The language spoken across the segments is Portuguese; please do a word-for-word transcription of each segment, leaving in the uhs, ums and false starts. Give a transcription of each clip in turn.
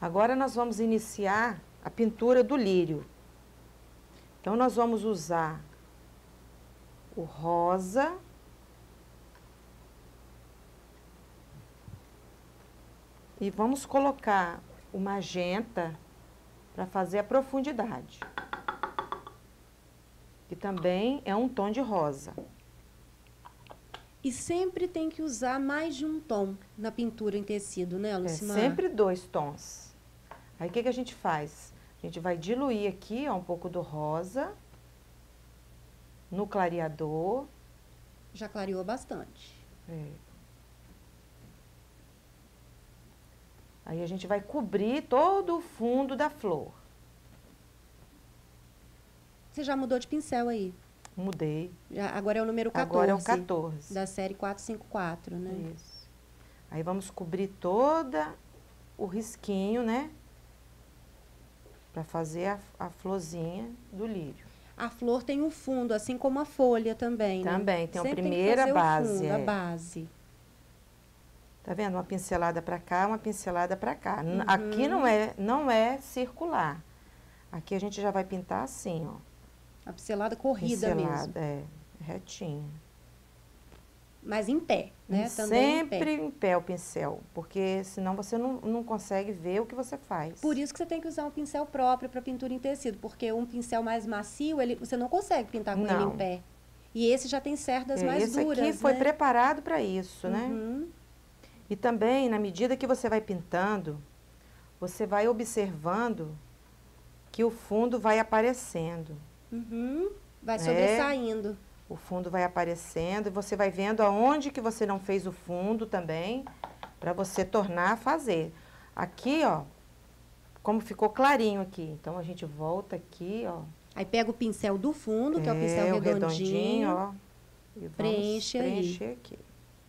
Agora nós vamos iniciar a pintura do lírio. Então, nós vamos usar o rosa, e vamos colocar o magenta para fazer a profundidade, que também é um tom de rosa. E sempre tem que usar mais de um tom na pintura em tecido, né, Lucimar? É sempre dois tons. Aí, o que que a gente faz? A gente vai diluir aqui, ó, um pouco do rosa no clareador. Já clareou bastante. É. Aí, a gente vai cobrir todo o fundo da flor. Você já mudou de pincel aí? Mudei. Já, agora é o número quatorze. Agora é o quatorze. Da série quatrocentos e cinquenta e quatro, né? Isso. Aí, vamos cobrir toda o risquinho, né? Para fazer a, a florzinha do lírio. A flor tem um fundo, assim como a folha também, né? Também, tem a Sempre primeira tem que fazer base. O fundo, é. a base. Tá vendo? Uma pincelada para cá, uma pincelada para cá. Uhum. Aqui não é, não é circular. Aqui a gente já vai pintar assim, ó. A pincelada corrida Pincelada, mesmo. é, retinha. Mas em pé, né? Sempre Também em pé. em pé o pincel, porque senão você não, não consegue ver o que você faz. Por isso que você tem que usar um pincel próprio para pintura em tecido, porque um pincel mais macio, ele, você não consegue pintar com Não. ele em pé. E esse já tem cerdas É, mais esse duras, aqui foi né? preparado para isso, né? Uhum. E também, na medida que você vai pintando, você vai observando que o fundo vai aparecendo. Uhum. Vai É. sobressaindo. O fundo vai aparecendo e você vai vendo aonde que você não fez o fundo também, para você tornar a fazer. Aqui, ó, como ficou clarinho aqui. Então, a gente volta aqui, ó. Aí pega o pincel do fundo, que é o pincel o redondinho, redondinho, ó. E vamos preenche aí. preencher aqui.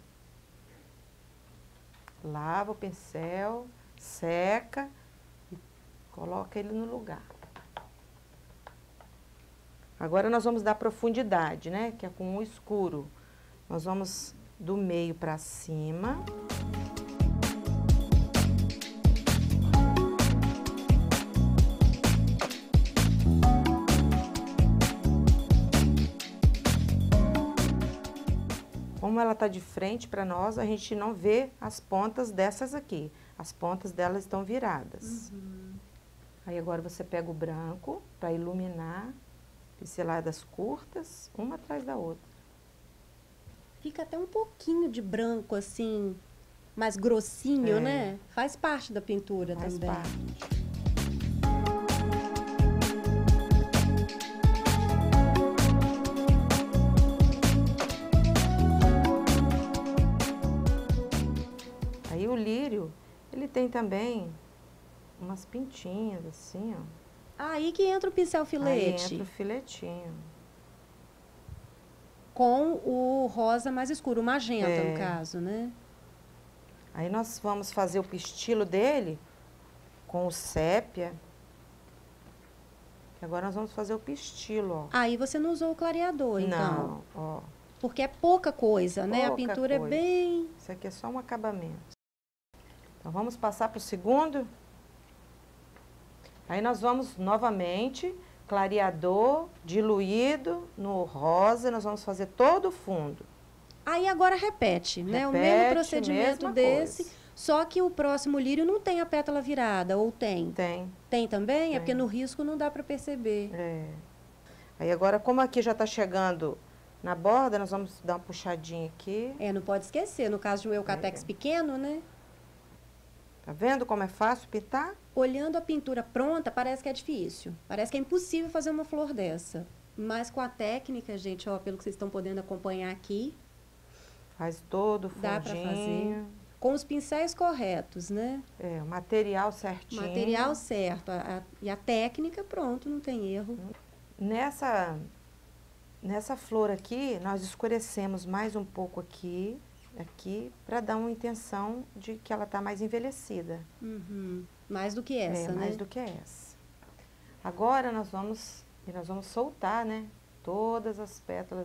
Lava o pincel, seca e coloca ele no lugar. Agora, nós vamos dar profundidade, né? Que é com o escuro. Nós vamos do meio para cima. Como ela tá de frente para nós, a gente não vê as pontas dessas aqui. As pontas delas estão viradas. Uhum. Aí, agora, você pega o branco para iluminar. Pinceladas curtas, uma atrás da outra. Fica até um pouquinho de branco, assim, mais grossinho, É. né? Faz parte da pintura Faz também. parte. Aí o lírio, ele tem também umas pintinhas assim, ó. Aí que entra o pincel filete. Aí entra o filetinho. Com o rosa mais escuro, o magenta, É. no caso, né? Aí nós vamos fazer o pistilo dele com o sépia. Agora nós vamos fazer o pistilo, ó. Aí você não usou o clareador, então. Não, ó. Porque é pouca coisa, né? A Pouca pintura coisa. é bem... Isso aqui é só um acabamento. Então, vamos passar para o segundo. Aí, nós vamos novamente, clareador, diluído no rosa, nós vamos fazer todo o fundo. Aí agora repete, né? O Repete, mesmo procedimento mesma desse, coisa. só que o próximo lírio não tem a pétala virada, ou tem? Tem. Tem também? Tem. É porque no risco não dá para perceber. É. Aí, agora, como aqui já está chegando na borda, nós vamos dar uma puxadinha aqui. É, não pode esquecer, no caso de um eucatex É. pequeno, né? Tá vendo como é fácil pintar? Olhando a pintura pronta, parece que é difícil. Parece que é impossível fazer uma flor dessa. Mas com a técnica, gente, ó, pelo que vocês estão podendo acompanhar aqui, Faz todo o fundinho. dá para fazer. Com os pincéis corretos, né? É, o material certinho. Material certo. A, a, e a técnica, pronto, não tem erro. Nessa, nessa flor aqui, nós escurecemos mais um pouco aqui, aqui, para dar uma intenção de que ela está mais envelhecida. Uhum. Mais do que essa, é, né? mais do que essa. Agora nós vamos, e nós vamos soltar, né, todas as pétalas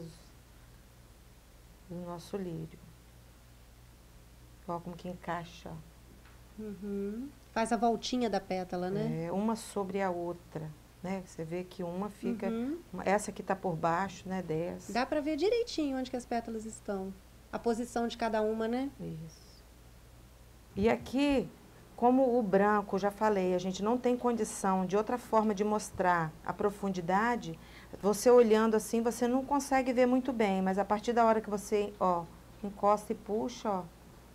do nosso lírio. Ó, como que encaixa, ó. Uhum. Faz a voltinha da pétala, né? É, uma sobre a outra, né? Você vê que uma fica... Uhum. Essa aqui tá por baixo, né? Dessa. Dá pra ver direitinho onde que as pétalas estão. A posição de cada uma, né? Isso. E aqui, como o branco, já falei, a gente não tem condição de outra forma de mostrar a profundidade, você olhando assim, você não consegue ver muito bem, mas a partir da hora que você, ó, encosta e puxa, ó,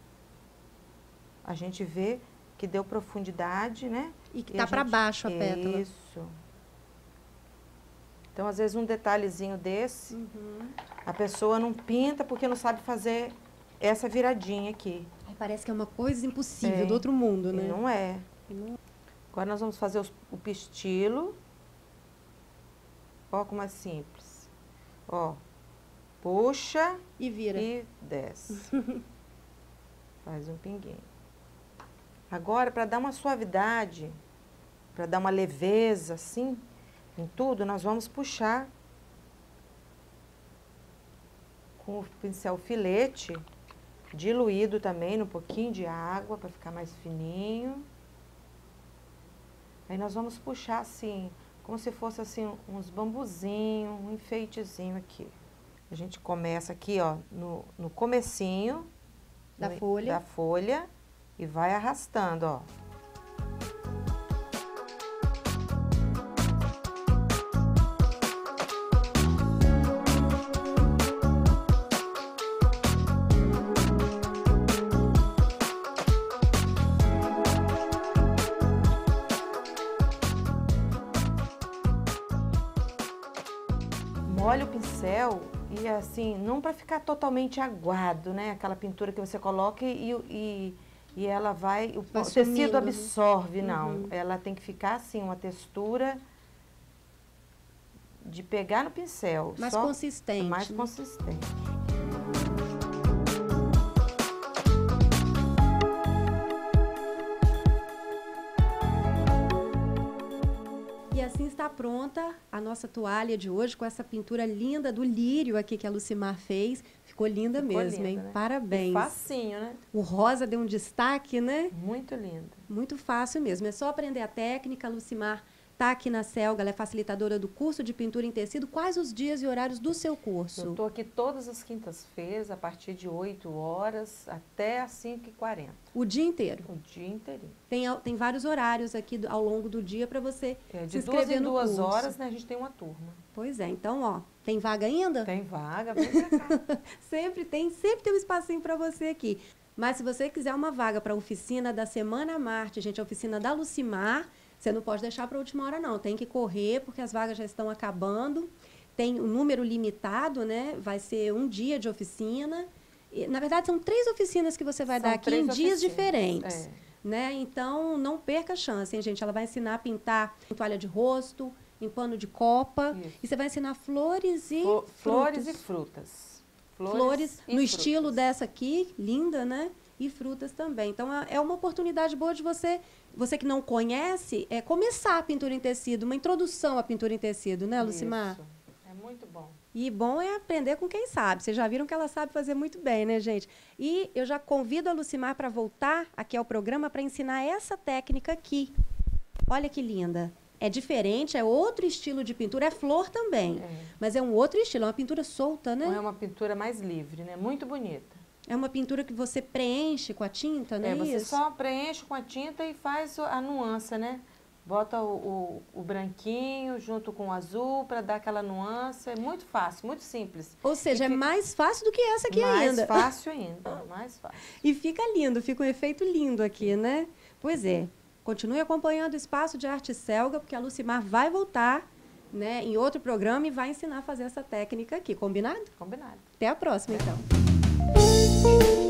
a gente vê que deu profundidade, né? E que E tá a pra gente- baixo a pétala. Isso. Então, às vezes, um detalhezinho desse, Uhum. a pessoa não pinta porque não sabe fazer essa viradinha aqui. Aí parece que é uma coisa impossível, É. do outro mundo, E né? não é. E não- Agora nós vamos fazer os- o pistilo. Ó como é simples. Ó, puxa E vira. e desce. Faz um pinguinho. Agora, para dar uma suavidade, para dar uma leveza assim, em tudo, nós vamos puxar com o pincel filete, diluído também num pouquinho de água para ficar mais fininho. Aí nós vamos puxar assim, como se fosse assim uns bambuzinhos, um enfeitezinho aqui. A gente começa aqui, ó, no, no comecinho Da no- folha. da folha e vai arrastando, ó. Molha o pincel e assim, não para ficar totalmente aguado, né? Aquela pintura que você coloca e, e, e ela vai, o, Vai o tecido sumindo, né? absorve, não. Uhum. Ela tem que ficar assim, uma textura de pegar no pincel. Mais só consistente, Mais né? consistente. E assim está pronta a nossa toalha de hoje, com essa pintura linda do lírio aqui que a Lucimar fez. Ficou linda Ficou mesmo, linda, hein? né? Parabéns. E facinho, né? O rosa deu um destaque, né? Muito linda. Muito fácil mesmo. É só aprender a técnica. A Lucimar está aqui na Selga, ela é facilitadora do curso de pintura em tecido. Quais os dias e horários do seu Eu curso? estou aqui todas as quintas-feiras, a partir de oito horas até as cinco e quarenta. O dia inteiro. O dia inteirinho. Tem, al- tem vários horários aqui do- ao longo do dia para você É, se de duas inscrever em no duas curso. horas, né, a gente tem uma turma. Pois é, então, ó, tem vaga ainda? Tem vaga, vem pra cá. Sempre tem, sempre tem um espacinho para você aqui. Mas se você quiser uma vaga para a oficina da Semana Marte, gente, a oficina da Lucimar, você não pode deixar para a última hora, não. Tem que correr, porque as vagas já estão acabando. Tem um número limitado, né? Vai ser um dia de oficina. E, na verdade, são três oficinas que você vai São dar aqui três em dias oficinas, diferentes. é. Né? Então, não perca a chance, hein, gente? Ela vai ensinar a pintar em toalha de rosto, em pano de copa. Isso. E você vai ensinar flores e Flo- Flores frutos. e frutas. Flores, e no frutas. estilo dessa aqui, linda, né? E frutas também. Então, é é uma oportunidade boa de você, você que não conhece, é começar a pintura em tecido, uma introdução à pintura em tecido, né, Lucimar? Isso. É muito bom. E bom é aprender com quem sabe. Vocês já viram que ela sabe fazer muito bem, né, gente? E eu já convido a Lucimar para voltar aqui ao programa para ensinar essa técnica aqui. Olha que linda. É diferente, é outro estilo de pintura, é flor também. É. Mas é um outro estilo, é uma pintura solta, né? É uma pintura mais livre, né? Muito bonita. É uma pintura que você preenche com a tinta, não é, É, você isso? só preenche com a tinta e faz o- a nuance, né? Bota o, o, o branquinho junto com o azul para dar aquela nuance. É muito fácil, muito simples. Ou seja, E é fica mais fácil do que essa aqui mais ainda. fácil ainda, mais fácil. E fica lindo, fica um efeito lindo aqui, né? Pois é. Continue acompanhando o Espaço de Arte Selga, porque a Lucimar vai voltar, né, em outro programa e vai ensinar a fazer essa técnica aqui. Combinado? Combinado. Até a próxima, então.